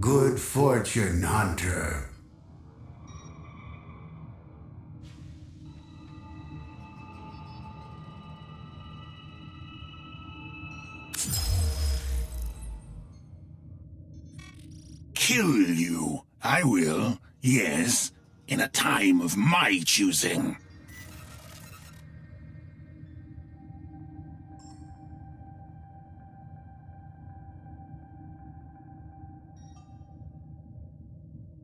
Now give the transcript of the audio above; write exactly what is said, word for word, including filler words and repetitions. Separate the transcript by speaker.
Speaker 1: Good fortune, Hunter.
Speaker 2: Kill you. I will, yes, in a time of my choosing.